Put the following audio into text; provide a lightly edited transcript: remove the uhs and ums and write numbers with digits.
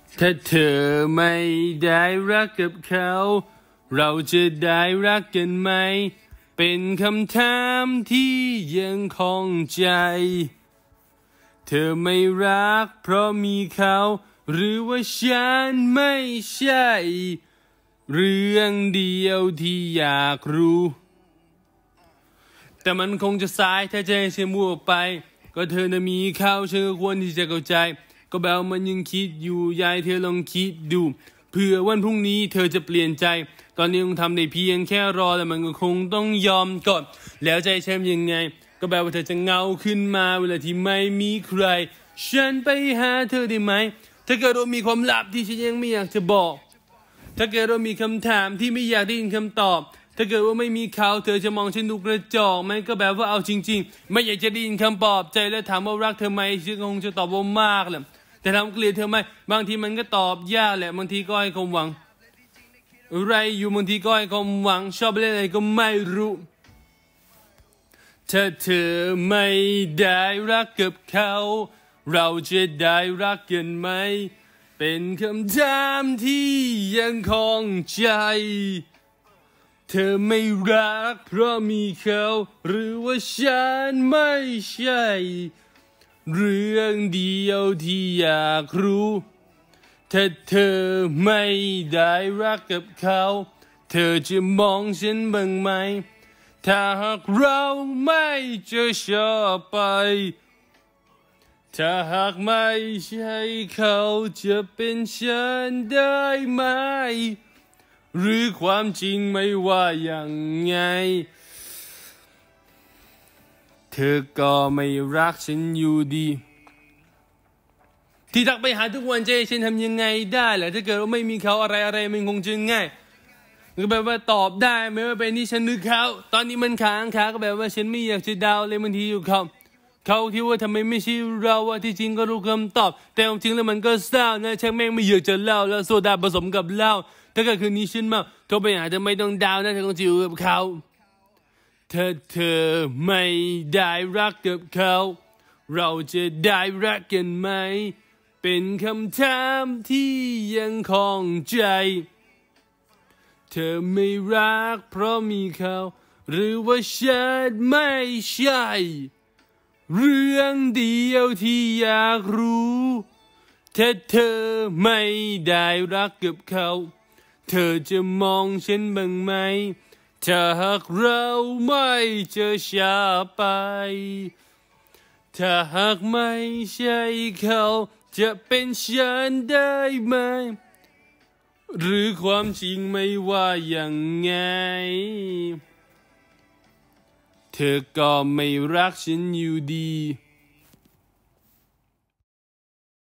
ถ้าเธอไม่ได้รักกับเขาเราจะได้รักกันไหมเป็นคำถามที่ยังคงใจเธอไม่รักเพราะมีเขาหรือว่าฉันไม่ใช่เรื่องเดียวที่อยากรู้แต่มันคงจะสายถ้าจะให้ฉันมั่วไปก็เธอน่ะมีเขาฉันก็ควรที่จะเข้าใจก็แบบมันยังคิดอยู่ยายเธอลองคิดดูเผื่อวันพรุ่งนี้เธอจะเปลี่ยนใจตอนนี้คงทำได้เพียงแค่รอแต่มันก็คงต้องยอมก่อนแล้วใจฉันยังไงก็แบบว่าเธอจะเงาขึ้นมาเวลาที่ไม่มีใครฉันไปหาเธอได้ไหมถ้าเกิดว่ามีความลับที่ฉันยังไม่อยากจะบอกถ้าเกิดว่ามีคำถามที่ไม่อยากได้ยินคำตอบถ้าเกิดว่าไม่มีเขาเธอจะมองฉันดูกระจอกไหมก็แบบว่าเอาจริงๆไม่อยากจะได้ยินคำปลอบใจและถามว่ารักเธอไหมฉันคงจะตอบว่ามากแหละแต่ทำเกลียดเธอไหมบางทีมันก็ตอบยากแหละบางทีก็ให้ความหวังอะไรอยู่บางทีก็ให้ความหวังชอบเล่นอะไรก็ไม่รู้ถ้าเธอไม่ได้รักกับเขาเราจะได้รักกันไหมเป็นคำถามที่ยังคงใจเธอไม่รักเพราะมีเขาหรือว่าฉันไม่ใช่เรื่องเดียวที่อยากรู้ถ้าเธอไม่ได้รักกับเขาเธอจะมองฉันบ้างไหมถ้าหากเราไม่จะชอบไปถ้าหากไม่ใช่เขาจะเป็นฉันได้ไหมหรือความจริงไม่ว่าอย่างไงเธอก็ไม่รักฉันอยู่ดีที่ทักไปหาทุกวันจะให้ฉันทำยังไงได้แหละถ้าเกิดว่าไม่มีเขาอะไรมันคงจะง่ายก็แบบว่าตอบได้ไม่ว่าเป็นที่ฉันหรือเขาตอนนี้มันค้างก็แบบว่าฉันไม่อยากจะเดาเลยบางทีอยู่เขาคิดว่าทำไมไม่ใช่เราว่าที่จริงก็รู้คำตอบแต่จริงแล้วมันก็เศร้านะชักแม่งไม่อยากจะเล่าแล้วโซดาผสมกับเหล้าถ้าเกิดคืนนี้ฉันมาโทรไปหาเธอไม่ต้องดาวนะเธอต้องอยู่กับเขาถ้าเธอไม่ได้รักกับเขาเราจะได้รักกันไหมเป็นคำถามที่ยังคงใจเธอไม่รักเพราะมีเขาหรือว่าฉันไม่ใช่เรื่องเดียวที่อยากรู้ถ้าเธอไม่ได้รักกับเขาเธอจะมองฉันบ้างไหมถ้าหากเราไม่จะช้าไปถ้าหากไม่ใช่เขาจะเป็นฉันได้ไหมหรือความจริงไม่ว่าอย่างไงเธอก็ไม่รักฉันอยู่ดี